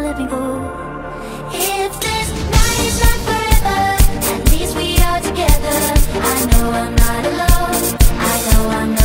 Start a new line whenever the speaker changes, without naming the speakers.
let me go. If this night is not forever, at least we are together. I know I'm not alone, I know I'm not